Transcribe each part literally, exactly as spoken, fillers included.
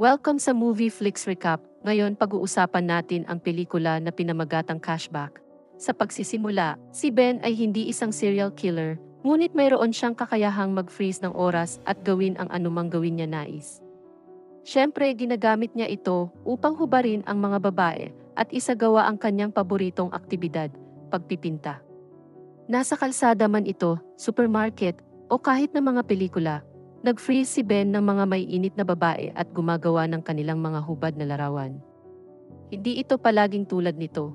Welcome sa Movie Flix Recap. Ngayon pag-uusapan natin ang pelikula na pinamagatang Cashback. Sa pagsisimula, si Ben ay hindi isang serial killer, ngunit mayroon siyang kakayahang mag-freeze ng oras at gawin ang anumang gawin niya nais. Siyempre, ginagamit niya ito upang hubarin ang mga babae at isagawa ang kanyang paboritong aktibidad, pagpipinta. Nasa kalsada man ito, supermarket, o kahit na mga pelikula, nag-freeze si Ben ng mga may init na babae at gumagawa ng kanilang mga hubad na larawan. Hindi ito palaging tulad nito.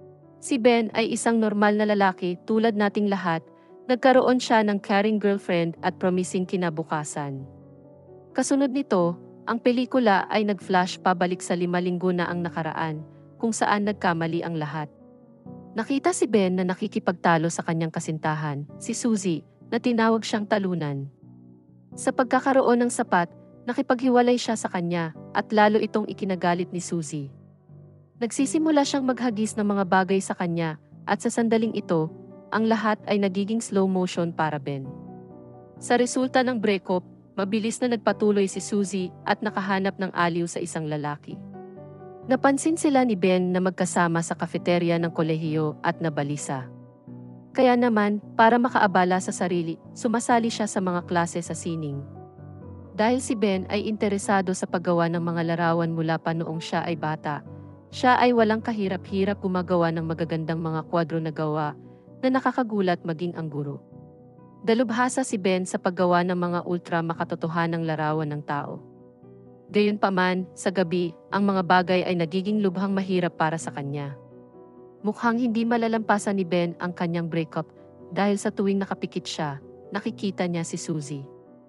Si Ben ay isang normal na lalaki tulad nating lahat, nagkaroon siya ng caring girlfriend at promising kinabukasan. Kasunod nito, ang pelikula ay nag-flash pabalik sa lima linggo na ang nakaraan, kung saan nagkamali ang lahat. Nakita si Ben na nakikipagtalo sa kanyang kasintahan, si Suzy, na tinawag siyang talunan. Sa pagkakaroon ng sapat, nakipaghiwalay siya sa kanya at lalo itong ikinagalit ni Suzy. Nagsisimula siyang maghagis ng mga bagay sa kanya at sa sandaling ito, ang lahat ay nagiging slow motion para Ben. Sa resulta ng breakup, mabilis na nagpatuloy si Suzy at nakahanap ng aliw sa isang lalaki. Napansin sila ni Ben na magkasama sa kafeterya ng kolehiyo at nabalisa. Kaya naman, para makaabala sa sarili, sumasali siya sa mga klase sa sining. Dahil si Ben ay interesado sa paggawa ng mga larawan mula pa noong siya ay bata, siya ay walang kahirap-hirap gumagawa ng magagandang mga kwadro na gawa na nakakagulat maging ang guro. Dalubhasa si Ben sa paggawa ng mga ultra makatotohanang larawan ng tao. Gayunpaman, sa gabi, ang mga bagay ay nagiging lubhang mahirap para sa kanya. Mukhang hindi malalampasan ni Ben ang kanyang breakup dahil sa tuwing nakapikit siya, nakikita niya si Suzy.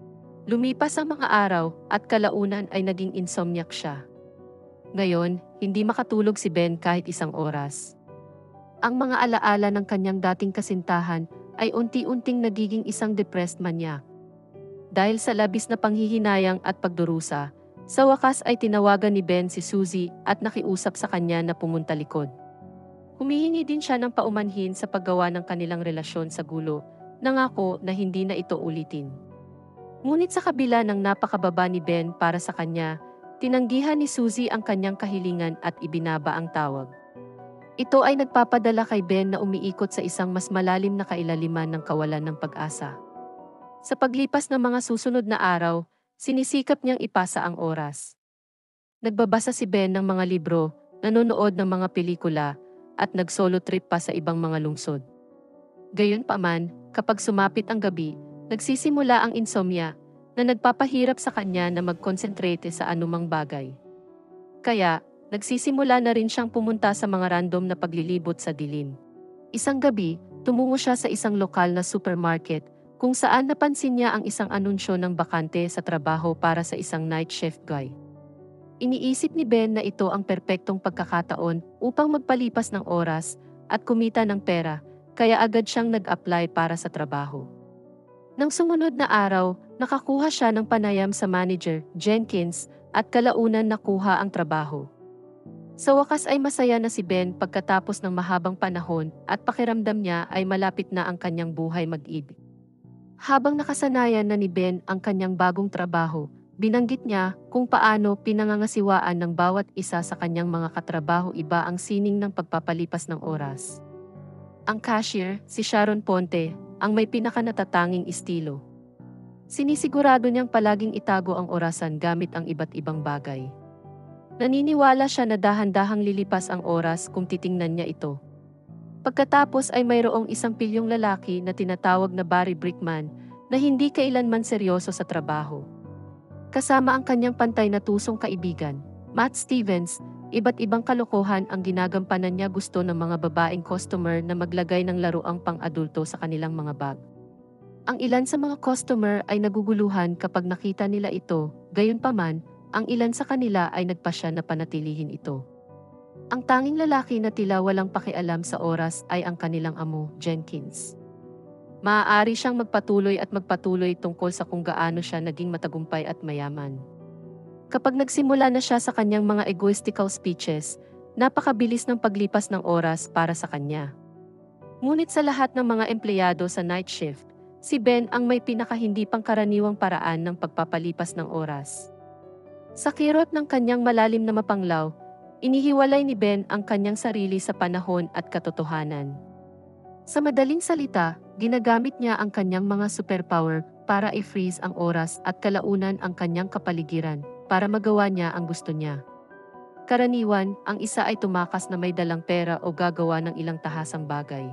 Lumipas ang mga araw at kalaunan ay naging insomniac siya. Ngayon, hindi makatulog si Ben kahit isang oras. Ang mga alaala ng kanyang dating kasintahan ay unti-unting nagiging isang depressed manyak. Dahil sa labis na panghihinayang at pagdurusa, sa wakas ay tinawagan ni Ben si Suzy at nakiusap sa kanya na pumunta likod. Humihingi din siya ng paumanhin sa paggawa ng kanilang relasyon sa gulo, nangako na hindi na ito ulitin. Ngunit sa kabila ng napakababa ni Ben para sa kanya, tinanggihan ni Suzy ang kanyang kahilingan at ibinaba ang tawag. Ito ay nagpapadala kay Ben na umiikot sa isang mas malalim na kailaliman ng kawalan ng pag-asa. Sa paglipas ng mga susunod na araw, sinisikap niyang ipasa ang oras. Nagbabasa si Ben ng mga libro, nanonood ng mga pelikula, at nag-solo trip pa sa ibang mga lungsod. Gayunpaman, kapag sumapit ang gabi, nagsisimula ang insomnia na nagpapahirap sa kanya na mag-concentrate sa anumang bagay. Kaya, nagsisimula na rin siyang pumunta sa mga random na paglilibot sa dilim. Isang gabi, tumungo siya sa isang lokal na supermarket kung saan napansin niya ang isang anunsyo ng bakante sa trabaho para sa isang night shift guy. Iniisip ni Ben na ito ang perpektong pagkakataon upang magpalipas ng oras at kumita ng pera, kaya agad siyang nag-apply para sa trabaho. Nang sumunod na araw, nakakuha siya ng panayam sa manager, Jenkins, at kalaunan nakuha ang trabaho. Sa wakas ay masaya na si Ben pagkatapos ng mahabang panahon at pakiramdam niya ay malapit na ang kanyang buhay mag-ibig. Habang nakasanayan na ni Ben ang kanyang bagong trabaho, binanggit niya kung paano pinangangasiwaan ng bawat isa sa kanyang mga katrabaho iba ang sining ng pagpapalipas ng oras. Ang cashier, si Sharon Ponte, ang may pinakanatatanging estilo. Sinisigurado niyang palaging itago ang orasan gamit ang iba't ibang bagay. Naniniwala siya na dahan-dahang lilipas ang oras kung titingnan niya ito. Pagkatapos ay mayroong isang pilyong lalaki na tinatawag na Barry Brickman na hindi kailanman seryoso sa trabaho. Kasama ang kanyang pantay na tusong kaibigan, Matt Stevens, iba't ibang kalokohan ang ginagampanan niya gusto ng mga babaeng customer na maglagay ng laruang pang-adulto sa kanilang mga bag. Ang ilan sa mga customer ay naguguluhan kapag nakita nila ito, gayunpaman, ang ilan sa kanila ay nagpasya na panatilihin ito. Ang tanging lalaki na tila walang pakialam sa oras ay ang kanilang amo, Jenkins. Maaari siyang magpatuloy at magpatuloy tungkol sa kung gaano siya naging matagumpay at mayaman. Kapag nagsimula na siya sa kanyang mga egoistical speeches, napakabilis ng paglipas ng oras para sa kanya. Ngunit sa lahat ng mga empleyado sa night shift, si Ben ang may pinakahindi pangkaraniwang paraan ng pagpapalipas ng oras. Sa kirot ng kanyang malalim na mapanglaw, inihiwalay ni Ben ang kanyang sarili sa panahon at katotohanan. Sa madaling salita, ginagamit niya ang kanyang mga superpower para i-freeze ang oras at kalaunan ang kanyang kapaligiran para magawa niya ang gusto niya. Karaniwan, ang isa ay tumakas na may dalang pera o gagawa ng ilang tahasang bagay.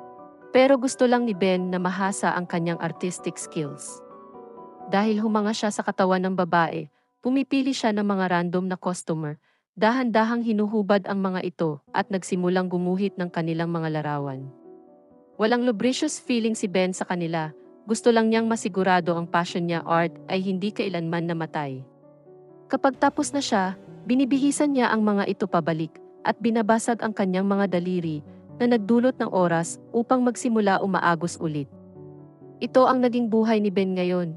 Pero gusto lang ni Ben na mahasa ang kanyang artistic skills. Dahil humanga siya sa katawan ng babae, pumipili siya ng mga random na customer, dahan-dahang hinuhubad ang mga ito at nagsimulang gumuhit ng kanilang mga larawan. Walang lubricious feeling si Ben sa kanila, gusto lang niyang masigurado ang passion niya art ay hindi kailanman namatay. Kapag tapos na siya, binibihisan niya ang mga ito pabalik at binabasag ang kanyang mga daliri na nagdulot ng oras upang magsimula umaagos ulit. Ito ang naging buhay ni Ben ngayon.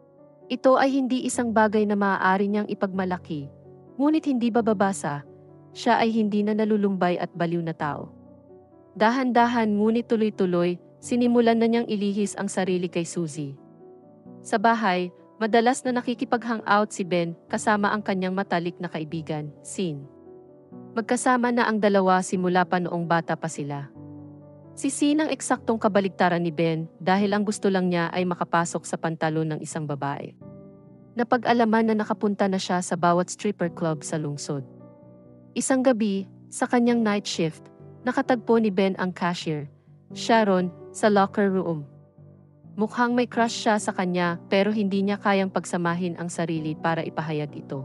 Ito ay hindi isang bagay na maaari niyang ipagmalaki, ngunit hindi bababasa, siya ay hindi na nalulumbay at baliw na tao. Dahan-dahan ngunit tuloy-tuloy, sinimulan na niyang ilihis ang sarili kay Suzy. Sa bahay, madalas na nakikipag-hangout si Ben kasama ang kanyang matalik na kaibigan, Sin. Magkasama na ang dalawa simula pa noong bata pa sila. Si Sin ang eksaktong kabaligtaran ni Ben dahil ang gusto lang niya ay makapasok sa pantalon ng isang babae. Napag-alaman na nakapunta na siya sa bawat stripper club sa lungsod. Isang gabi, sa kanyang night shift, nakatagpo ni Ben ang cashier, Sharon, sa locker room. Mukhang may crush siya sa kanya pero hindi niya kayang pagsamahin ang sarili para ipahayag ito.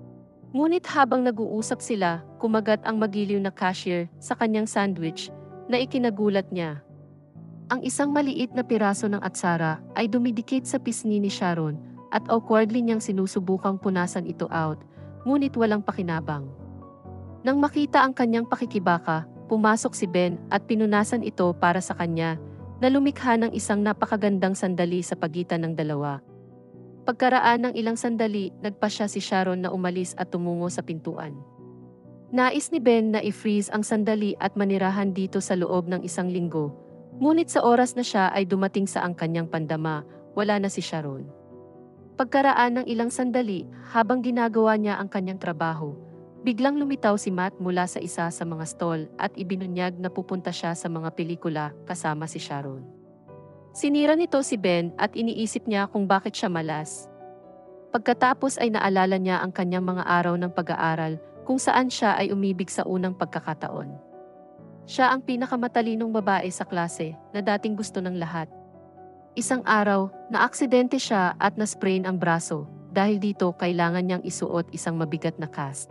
Ngunit habang nag-uusap sila, kumagat ang magiliw na cashier sa kanyang sandwich na ikinagulat niya. Ang isang maliit na piraso ng atsara ay dumidikit sa pisngi ni Sharon at awkwardly niyang sinusubukang punasan ito out, ngunit walang pakinabang. Nang makita ang kanyang pakikibaka, pumasok si Ben at pinunasan ito para sa kanya na lumikha ng isang napakagandang sandali sa pagitan ng dalawa. Pagkaraan ng ilang sandali, nagpasya si Sharon na umalis at tumungo sa pintuan. Nais ni Ben na i-freeze ang sandali at manirahan dito sa loob ng isang linggo, ngunit sa oras na siya ay dumating sa ang kanyang pandama, wala na si Sharon. Pagkaraan ng ilang sandali, habang ginagawa niya ang kanyang trabaho, biglang lumitaw si Matt mula sa isa sa mga stall at ibinunyag na pupunta siya sa mga pelikula kasama si Sharon. Sinira nito si Ben at iniisip niya kung bakit siya malas. Pagkatapos ay naalala niya ang kanyang mga araw ng pag-aaral kung saan siya ay umibig sa unang pagkakataon. Siya ang pinakamatalinong babae sa klase na dating gusto ng lahat. Isang araw, naaksidente siya at na-sprain ang braso dahil dito kailangan niyang isuot isang mabigat na cast.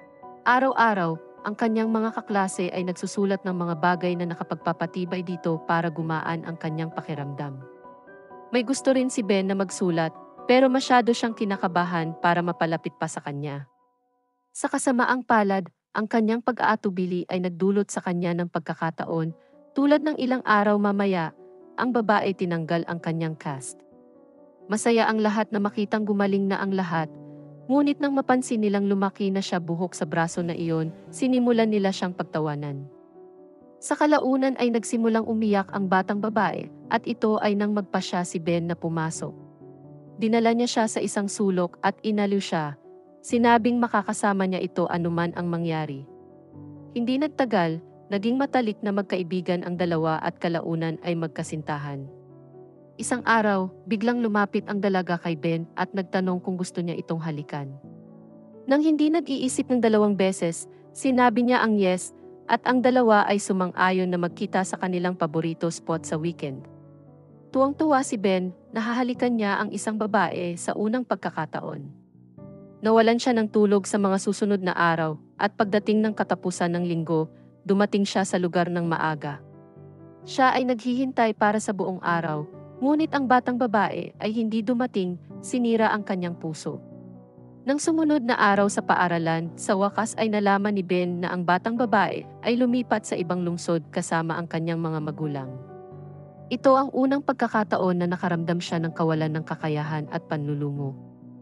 Araw-araw, ang kanyang mga kaklase ay nagsusulat ng mga bagay na nakapagpapatibay dito para gumaan ang kanyang pakiramdam. May gusto rin si Ben na magsulat, pero masyado siyang kinakabahan para mapalapit pa sa kanya. Sa kasamaang palad, ang kanyang pag-aatubili ay nagdulot sa kanya ng pagkakataon, tulad ng ilang araw mamaya, ang babae tinanggal ang kanyang cast. Masaya ang lahat na makitang gumaling na ang lahat, ngunit nang mapansin nilang lumaki na siya buhok sa braso na iyon, sinimulan nila siyang pagtawanan. Sa kalaunan ay nagsimulang umiyak ang batang babae at ito ay nang magpasya si Ben na pumasok. Dinala niya siya sa isang sulok at inaliw siya, sinabing makakasama niya ito anuman ang mangyari. Hindi nagtagal, naging matalik na magkaibigan ang dalawa at kalaunan ay magkasintahan. Isang araw, biglang lumapit ang dalaga kay Ben at nagtanong kung gusto niya itong halikan. Nang hindi nag-iisip ng dalawang beses, sinabi niya ang yes, at ang dalawa ay sumang-ayon na magkita sa kanilang paborito spot sa weekend. Tuwang-tuwa si Ben, nahahalikan niya ang isang babae sa unang pagkakataon. Nawalan siya ng tulog sa mga susunod na araw, at pagdating ng katapusan ng linggo, dumating siya sa lugar ng maaga. Siya ay naghihintay para sa buong araw, ngunit ang batang babae ay hindi dumating, sinira ang kanyang puso. Nang sumunod na araw sa paaralan, sa wakas ay nalaman ni Ben na ang batang babae ay lumipat sa ibang lungsod kasama ang kanyang mga magulang. Ito ang unang pagkakataon na nakaramdam siya ng kawalan ng kakayahan at panlulungo.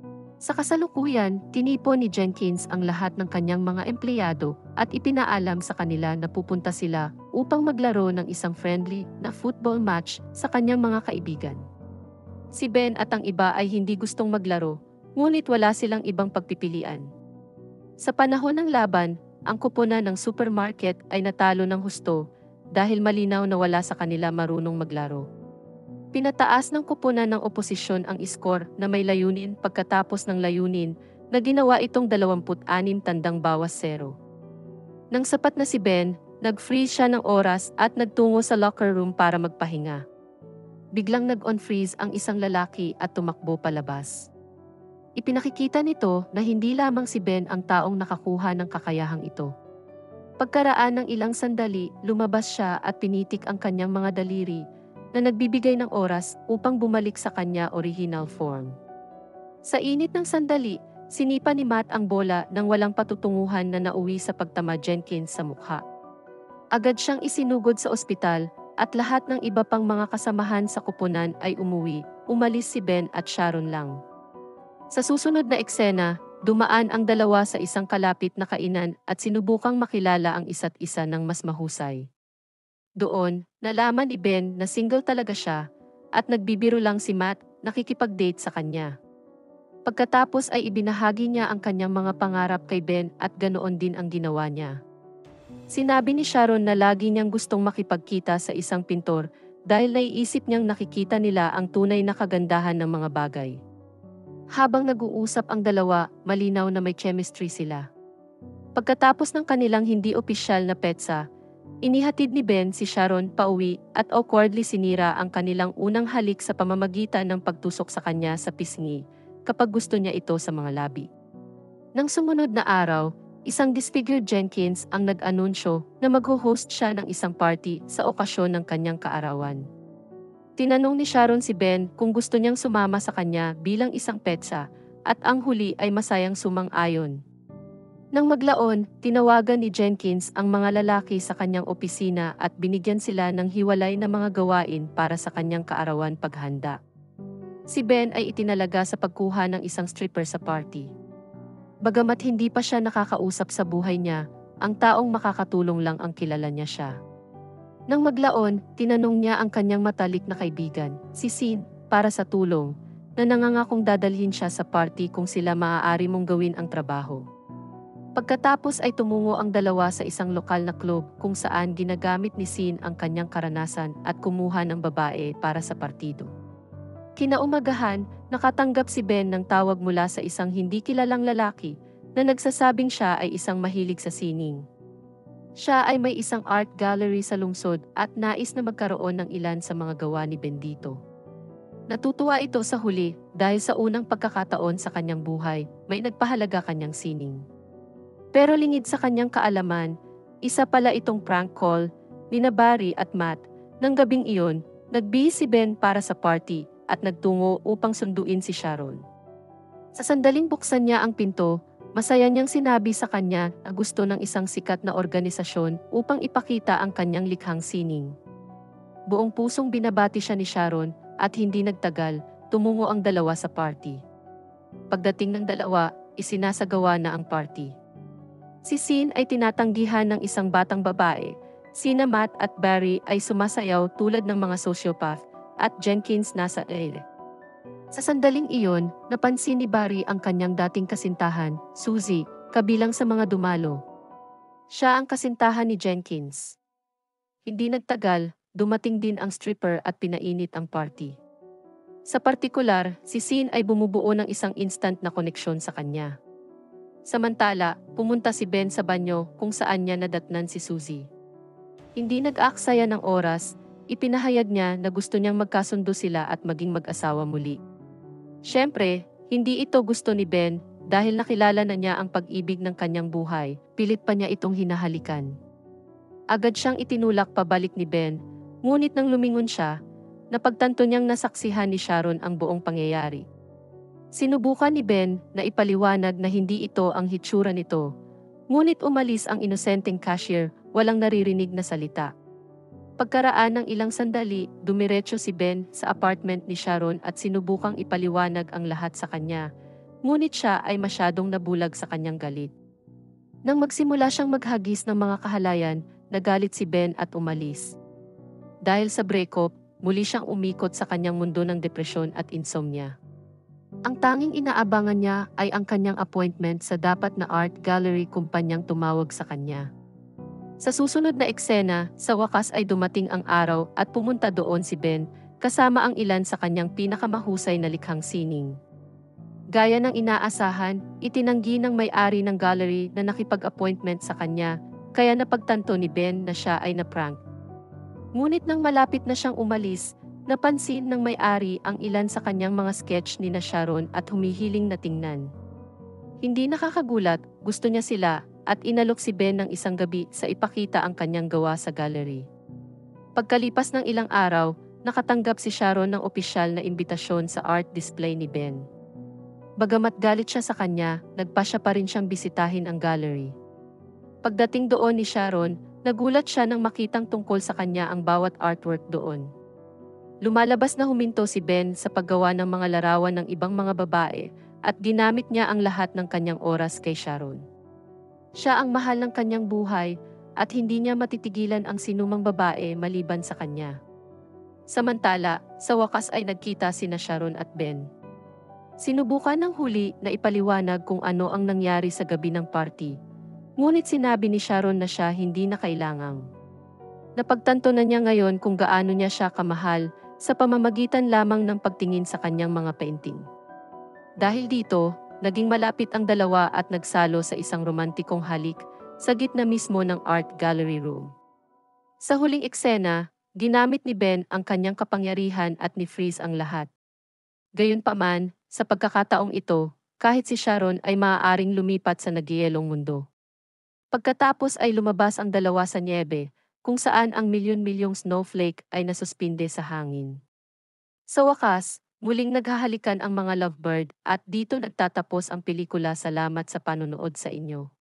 Sa kasalukuyan, tinipon ni Jenkins ang lahat ng kanyang mga empleyado at ipinaalam sa kanila na pupunta sila upang maglaro ng isang friendly na football match sa kanyang mga kaibigan. Si Ben at ang iba ay hindi gustong maglaro, ngunit wala silang ibang pagpipilian. Sa panahon ng laban, ang koponan ng supermarket ay natalo ng husto dahil malinaw na wala sa kanila marunong maglaro. Pinataas ng koponan ng oposisyon ang iskor na may layunin pagkatapos ng layunin na ginawa itong dalawampu't anim tandang bawas zero. Nang sapat na si Ben, nag-freeze siya ng oras at nagtungo sa locker room para magpahinga. Biglang nag-on-freeze ang isang lalaki at tumakbo palabas. Ipinakikita nito na hindi lamang si Ben ang taong nakakuha ng kakayahang ito. Pagkaraan ng ilang sandali, lumabas siya at pinitik ang kanyang mga daliri na nagbibigay ng oras upang bumalik sa kanya original form. Sa init ng sandali, sinipa ni Matt ang bola nang walang patutunguhan na nauwi sa pagtama Jenkins sa mukha. Agad siyang isinugod sa ospital at lahat ng iba pang mga kasamahan sa koponan ay umuwi, umalis si Ben at Sharon lang. Sa susunod na eksena, dumaan ang dalawa sa isang kalapit na kainan at sinubukang makilala ang isa't isa ng mas mahusay. Doon, nalaman ni Ben na single talaga siya at nagbibiro lang si Matt nakikipag-date sa kanya. Pagkatapos ay ibinahagi niya ang kanyang mga pangarap kay Ben at ganoon din ang ginawa niya. Sinabi ni Sharon na lagi niyang gustong makipagkita sa isang pintor dahil naiisip niyang nakikita nila ang tunay na kagandahan ng mga bagay. Habang nag-uusap ang dalawa, malinaw na may chemistry sila. Pagkatapos ng kanilang hindi opisyal na petsa, inihatid ni Ben si Sharon pauwi at awkwardly sinira ang kanilang unang halik sa pamamagitan ng pagtusok sa kanya sa pisngi kapag gusto niya ito sa mga labi. Nang sumunod na araw, isang disfigured Jenkins ang nag-anunsyo na mag-host siya ng isang party sa okasyon ng kanyang kaarawan. Tinanong ni Sharon si Ben kung gusto niyang sumama sa kanya bilang isang petsa at ang huli ay masayang sumang-ayon. Nang maglaon, tinawagan ni Jenkins ang mga lalaki sa kanyang opisina at binigyan sila ng hiwalay na mga gawain para sa kanyang kaarawan paghanda. Si Ben ay itinalaga sa pagkuha ng isang stripper sa party. Bagamat hindi pa siya nakakausap sa buhay niya, ang taong makakatulong lang ang kilala niya siya. Nang maglaon, tinanong niya ang kanyang matalik na kaibigan, si Sin, para sa tulong, na nangangakong dadalhin siya sa party kung sila maaari mong gawin ang trabaho. Pagkatapos ay tumungo ang dalawa sa isang lokal na club kung saan ginagamit ni Sin ang kanyang karanasan at kumuha ng babae para sa partido. Kinaumagahan, nakatanggap si Ben ng tawag mula sa isang hindi kilalang lalaki na nagsasabing siya ay isang mahilig sa sining. Siya ay may isang art gallery sa lungsod at nais na magkaroon ng ilan sa mga gawa ni Ben dito. Natutuwa ito sa huli dahil sa unang pagkakataon sa kanyang buhay, may nagpahalaga kanyang sining. Pero lingid sa kanyang kaalaman, isa pala itong prank call ni Barry at Matt. Nang gabing iyon, nagbihis si Ben para sa party at nagtungo upang sunduin si Sharon. Sa sandaling buksan niya ang pinto, masaya niyang sinabi sa kanya na gusto ng isang sikat na organisasyon upang ipakita ang kanyang likhang sining. Buong pusong binabati siya ni Sharon at hindi nagtagal, tumungo ang dalawa sa party. Pagdating ng dalawa, isinasagawa na ang party. Si Sin ay tinatanggihan ng isang batang babae, sina Matt at Barry ay sumasayaw tulad ng mga sociopath, at Jenkins nasa air. Sa sandaling iyon, napansin ni Barry ang kanyang dating kasintahan, Suzy, kabilang sa mga dumalo. Siya ang kasintahan ni Jenkins. Hindi nagtagal, dumating din ang stripper at pinainit ang party. Sa partikular, si Sin ay bumubuo ng isang instant na koneksyon sa kanya. Samantala, pumunta si Ben sa banyo kung saan niya nadatnan si Suzy. Hindi nag-aaksaya ng oras, ipinahayag niya na gusto niyang magkasundo sila at maging mag-asawa muli. Siyempre, hindi ito gusto ni Ben dahil nakilala na niya ang pag-ibig ng kanyang buhay, pilit pa niya itong hinahalikan. Agad siyang itinulak pabalik ni Ben, ngunit nang lumingon siya, napagtanto niyang nasaksihan ni Sharon ang buong pangyayari. Sinubukan ni Ben na ipaliwanag na hindi ito ang hitsura nito, ngunit umalis ang inosenteng cashier, walang naririnig na salita. Pagkaraan ng ilang sandali, dumiretso si Ben sa apartment ni Sharon at sinubukang ipaliwanag ang lahat sa kanya, ngunit siya ay masyadong nabulag sa kanyang galit. Nang magsimula siyang maghagis ng mga kahalayan, nagalit si Ben at umalis. Dahil sa breakup, muli siyang umikot sa kanyang mundo ng depresyon at insomnia. Ang tanging inaabangan niya ay ang kanyang appointment sa dapat na art gallery kumpanyang tumawag sa kanya. Sa susunod na eksena, sa wakas ay dumating ang araw at pumunta doon si Ben, kasama ang ilan sa kanyang pinakamahusay na likhang sining. Gaya ng inaasahan, itinanggi ng may-ari ng gallery na nakipag-appointment sa kanya, kaya napagtanto ni Ben na siya ay na-prank. Ngunit nang malapit na siyang umalis, napansin ng may-ari ang ilan sa kanyang mga sketch ni na Sharon at humihiling na tingnan. Hindi nakakagulat, gusto niya sila, at inalok si Ben ng isang gabi sa ipakita ang kanyang gawa sa gallery. Pagkalipas ng ilang araw, nakatanggap si Sharon ng opisyal na imbitasyon sa art display ni Ben. Bagamat galit siya sa kanya, nagpasya pa rin siyang bisitahin ang gallery. Pagdating doon ni Sharon, nagulat siya nang makitang tungkol sa kanya ang bawat artwork doon. Lumalabas na huminto si Ben sa paggawa ng mga larawan ng ibang mga babae at ginamit niya ang lahat ng kanyang oras kay Sharon. Siya ang mahal ng kanyang buhay at hindi niya matitigilan ang sinumang babae maliban sa kanya. Samantala, sa wakas ay nagkita sina Sharon at Ben. Sinubukan ng huli na ipaliwanag kung ano ang nangyari sa gabi ng party. Ngunit sinabi ni Sharon na siya hindi na kailangang. Napagtanto na niya ngayon kung gaano niya siya kamahal sa pamamagitan lamang ng pagtingin sa kanyang mga painting. Dahil dito, naging malapit ang dalawa at nagsalo sa isang romantikong halik sa gitna mismo ng art gallery room. Sa huling eksena, ginamit ni Ben ang kanyang kapangyarihan at ni-freeze ang lahat. Gayunpaman, sa pagkakataong ito, kahit si Sharon ay maaaring lumipat sa nagyayelong mundo. Pagkatapos ay lumabas ang dalawa sa nyebe, kung saan ang milyon-milyong snowflake ay nasuspinde sa hangin. Sa wakas, muling naghahalikan ang mga lovebird at dito nagtatapos ang pelikula. Salamat sa panonood sa inyo.